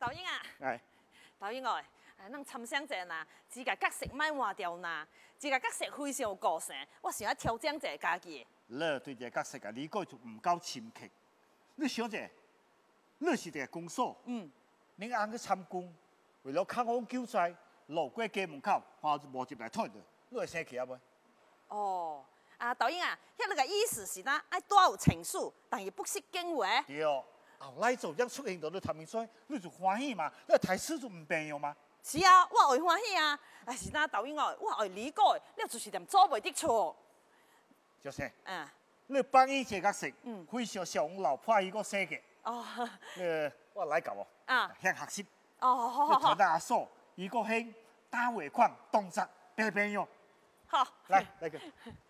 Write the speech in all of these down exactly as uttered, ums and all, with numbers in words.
导演啊， 哎， 导演哦，哎，咱参详者呐，自家角色莫换掉呐，自家角色非常有个性，我想要调整一下家己。 你对这个角色啊，理解就唔够深刻。你想者，你是一个公所， 嗯， 你啱去参观，为了抗洪救灾，路过家门口，看无入来睇到，你会生气啊袂？ 哦，啊，导演啊，遐那个意思是呐，爱多有情绪，但也不失敬畏。 对，后来就样出现到你头面出，你就欢喜嘛，你台词就唔变用嘛。 是啊，我会欢喜啊，但是呐，导演哦，我会理解，你就是点做袂得错。 就是， 嗯， 你扮演这个角色， 嗯非常像我老婆伊个设计。 哦， 呃，我来教哦， 啊， 向学习。 哦，好好你好睇，阿嫂，伊个兴打画框动作变变用。 好， 来，来个。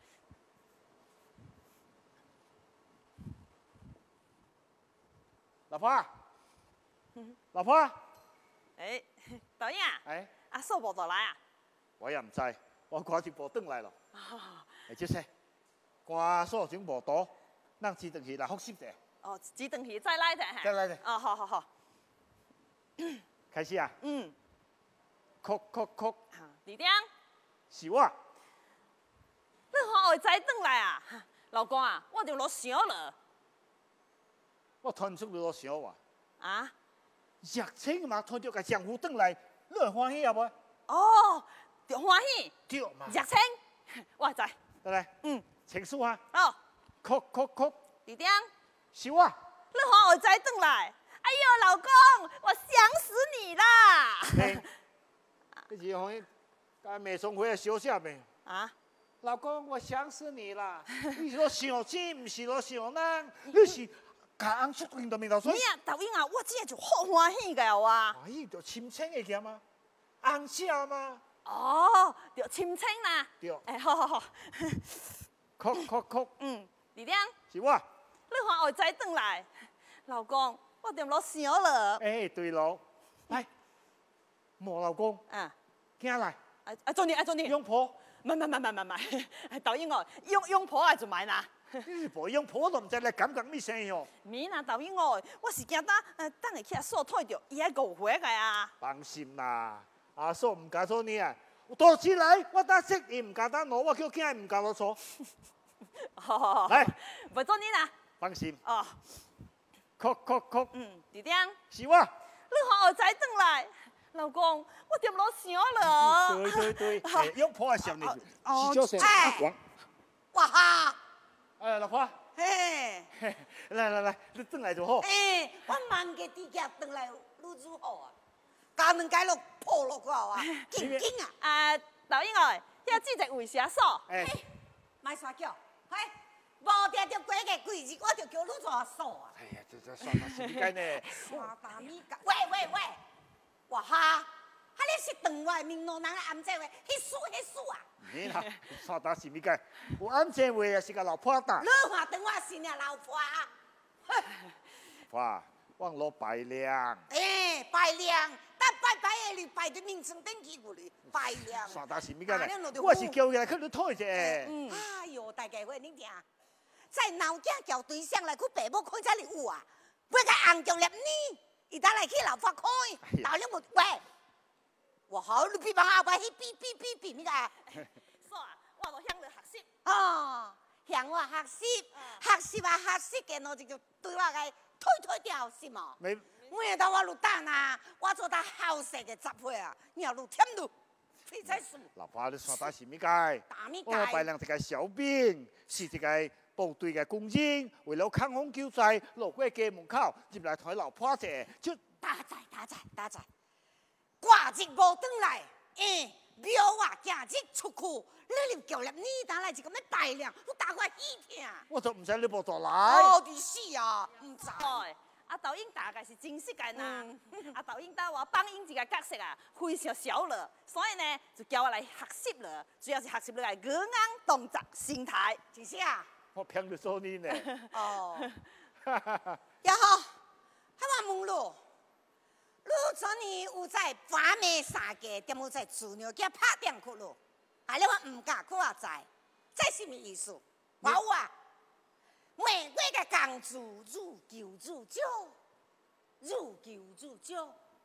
老婆啊，老婆啊， 哎，导演啊， 哎， 阿嫂无倒来啊？ 我也唔知，我赶紧无转来咯。 哦， 哎，就是，歌数种无多，咱只等去来复习者。 哦，只等去再来者。 再来者。 哦，好好好， 开始啊！ 嗯， 哭哭哭， 好，李丁， 是我。 你看会再转来啊？老公啊，我就落想了。 我传出你都想我， 啊？ 热情嘛，传着个丈夫转来，你会欢喜啊无？ 哦，就欢喜， 对嘛。 热情，我知。 来来， 嗯， 情绪啊， 哦， 哭哭哭， 李丁， 是我。 你看会再转来？哎呦，老公，我想死你啦！ 嘿，你是好像甲美松回来小下没？ 啊？ 老公，我想死你啦！你是说想钱，唔是说想人，你是甲翁出现到面头水。 你啊，导演啊，我真系就好欢喜个哇！ 欢喜就亲情的件嘛，翁笑嘛。 哦，就亲亲啦。 对。 哎，好好好。 哭哭哭， 嗯，李丁， 是我。 你看会再转来？老公，我点落想了。 哎，对喽，来，莫老公， 嗯， 行来， 啊啊，做你啊做你。 拥抱。 唔唔唔唔唔唔，导演哦，拥拥抱啊就买啦。 你是无拥抱都唔知你感觉咩声哟？ 咪啦，导演哦，我是惊呾呃等下去阿嫂睇着，伊还误会个啊。 放心啦，阿嫂唔敢错你啊，多起来，我打识伊唔敢打攞，我叫囝唔敢攞错。 好好好， 来， 袂做你啦。 放心。 哦， 哭哭哭， 嗯，弟弟， 是我。 你看我再转来，老公，我点落想了。 对对对，哎拥抱的时候你哦是叫声哎王。 哇哈！ 哎，老婆， 嘿， 嘿来来来，你转来就好。 哎，我万个地脚回来愈愈好啊，家门街落破落个啊，紧紧啊！ 啊，导演哦，遐记者为啥嫂？ 哎， 卖撒娇，嘿，无定着过个几日，我就叫你做嫂啊！ 哎呀，这这算他是咪该呢？ 刷大米干，喂喂喂，哇哈！哈你是等我闽南人暗这话，迄输迄输啊！ 你啦，算他是咪该？有安这话也是个老婆打。 你话等我是你老婆啊？ 哇，忘了白亮。 哎，拜亮，但拜拜的你拜的名称登记过哩，拜亮。 算他是咪该呢啊你就？ 我是叫伊来去你讨者。 嗯， 哎呦，大家伙，你听，在脑筋叫对象来，佢爸母开才哩有啊，不该红叫立呢，伊打来去老婆开，老两无喂，我好你比帮阿伯去比比比比咩个？ 嫂啊，我都向你学习。 哦，向我学习，学习啊学习嘅，我就就对我个推推掉是吗？ 没， 每到我路等啊，我做他好食嘅杂货啊，你要路添路，非才是。 老婆你算他是咪该？ 大米我白街， 亮一个小兵，是一个部队嘅工人，为了抗洪救灾，路过家门口入来睇老婆者，就打在打在打在，挂日无转来，哎，庙啊今日出去，你入叫入呢打来就咁样大量，我打我耳听。 我就唔使你无做来。 哦，你是啊，唔知。 哦，阿导演大概是真实个呐。阿导演带我帮演这个角色啊，非常小了，所以呢就叫我来学习了，主要是学习你个语言、动作、心态。 真是啊。 我骗你说你呢。 哦，也好，还我问咯，你昨年有在八妹三个，点有在猪肉家拍点去咯？啊，你我唔敢去啊，在，这是咩意思？我有啊，每月嘅工资如求如少，如求如少，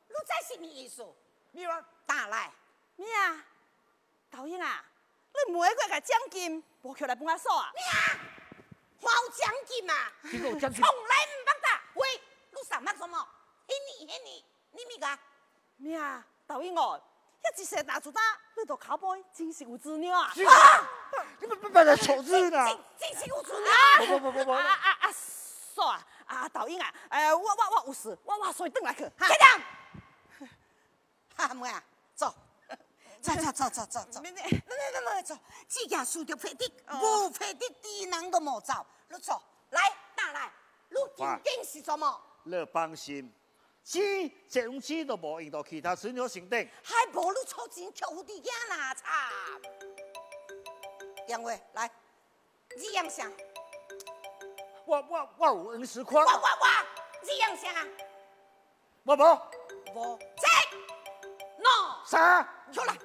你这是咩意思？ 咩话？ 打来， 咩啊？导演啊，你每个个奖金无扣来帮我数啊？ 咩啊？还有奖金啊？ 这个有奖金从来唔捌打。喂，你上班什么？迄年迄年，你咪个？ 咩啊？导演哦，遐一世大主打，你都拷贝，真是有资料啊！ 你们不把他丑字呢？ 真是有资料。 不不不不不， 啊啊啊！数啊！啊导演啊，呃，我我我有事，我我所以转来去。 开档。哈妹啊，走。走走走走走走， 你你你你你走，只件输着配的，无配的敌人都无走，你走，来打来，你究竟是什么？ 你放心，钱这种钱都无用到其他水鸟成定。 还无你出钱客户伫遐啦，惨！杨伟来，你样啥？ 我我我有恩师款我。我我，你样啥？ 我无。 无，这，no， 啥？ 出来。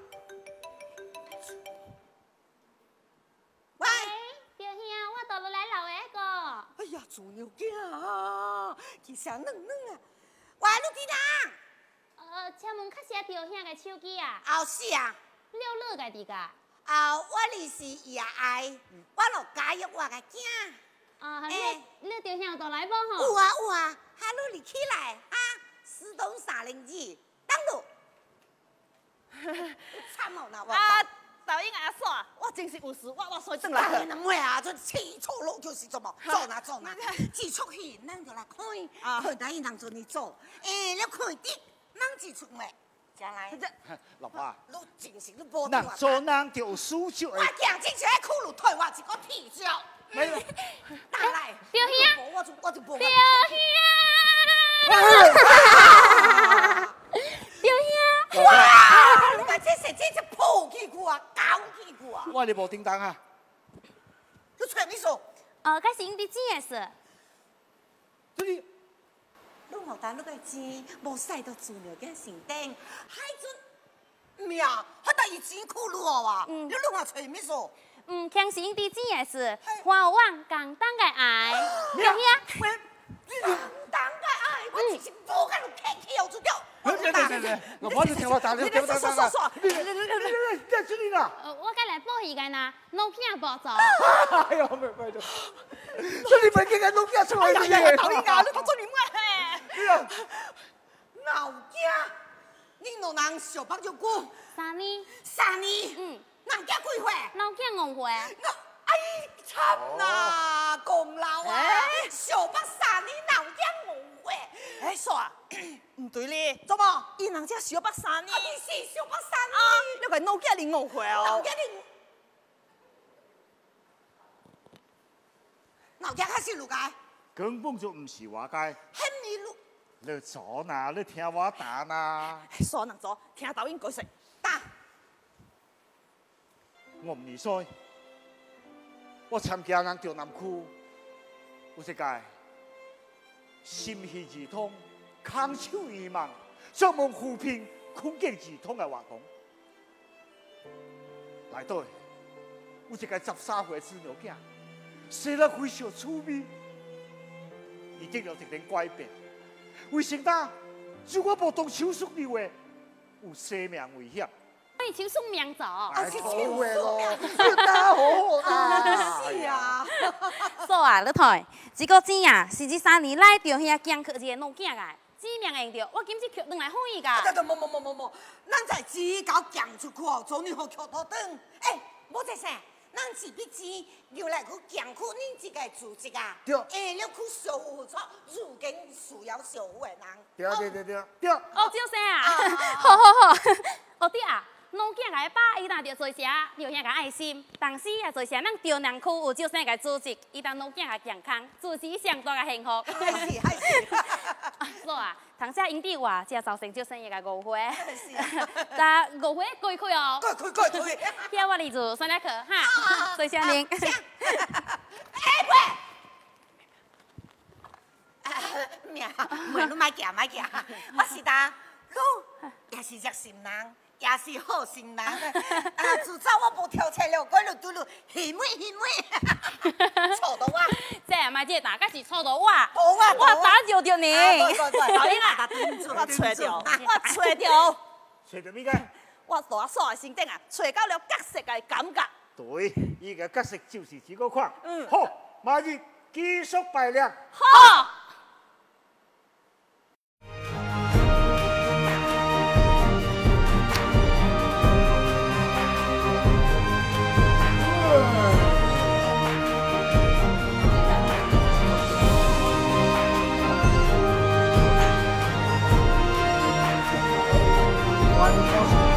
喂， 对兄，我倒落来老下个。 哎呀，做牛囝啊，其实嫩嫩啊。喂，你伫哪？ 呃，请问较写对兄个手机啊？ 后是啊。 六六个伫个。 啊，我哩是伊啊爱，我咯教育我个囝。 啊， 欸你你对兄倒来无有吼？ 啊有啊，哈你哩起来啊，四东三零二，等路。惨哦那我。 啊，导演啊，数啊，我真是有事，我我所以转来去。 那妹啊，这起错路就是怎么做哪做哪，一出戏咱就来看，看台人做你做，诶，你看的，咱一出没，将来。 老爸， 你真是你无人做人就有输就我会。 讲真是爱苦路退我一个屁笑。 没有。 打来。 对兄， 我就我就无。 对兄，对兄。 哇！你看这是这是破屁股啊，搞屁股啊！ 我哩无叮当啊。 你吹咩说？ 哦，该是因伫钱的事。 这里你好等你个钱，无使到资料嘅成顶，海准咩啊？我第二钱苦路啊！你你话吹咩说？ 嗯，强是因伫钱的事，花有往共当个爱。对兄， 喂，你当个爱，我只是无甲你客气哦，做掉。 对对对对，老婆，你听我打，你听我打，打打。你你你你你在这里啦！ 呃，我该来报伊个呐，弄片无做。 哎呀，没没的，这里没给俺弄片出来的。 哎呀，导演啊，你读做你咩？ 闹惊！你老人小帮就过三年， 三年， 嗯， 人家几岁？ 闹片误会。 哎，惨呐，功劳啊！小帮三年，人家误会。 哎，数啊，唔对咧， 怎么？ 伊人家小北三年， 啊，你是小帮三啊， 年？ 你个老囝零误会哦人。家你，人家还是路家， 根本就唔是我该。 很你路你做呐，你听我打呐。 数人做，听导演解释。 打。 我唔二岁，我参加人中南区，有一届心系儿童空手预望，专门扶贫困境儿童的活动。内底有一个十三岁子女囝，生得非常趣味，伊经历一点改变。为承担，如果无动手术的话，有生命危险。 你手术命做。 哎，错话咯，你打好好啊！ 是啊， 所啊，你睇，这个钱啊，是这三年来着遐江客一个弄囝个，指名会用着，我今次扣回来欢喜对噶。 对，冇冇冇冇冇，咱在只搞讲出去哦，做你好桥头灯。哎，冇在啥，咱是笔钱留来去讲去恁这个组织啊。 对哎，你去小户处，如今需要小户的人。 对对对对对。 哦，就生啊， 啊好好好，哦对啊。弄囝个爸，伊若着做啥，着遐个爱心。但是啊，做啥，咱中南区有少生个组织，伊当弄囝个健康，自是上大个幸福。 还是还是。 所啊，唐下因地话，才造成少生一个误会。 是啊。 但误会过去哦。 过去过去。 遐我哩就算来去哈，谢谢您。 哎喂！命，妹你莫惊莫惊，我是呾，你也是热心人。 也是好心人。啊，自早我无跳车了，我就拄了稀妹稀妹，错到我。 这阿妈这大概是错到我， 我我打着着你。 导演啊，我揣着，我揣着， 找到咩个？ 我大嫂的身顶啊，揣到了角色的感觉。 对，伊个角色就是这个款。 嗯， 好，马日继续排练。 好。 关公。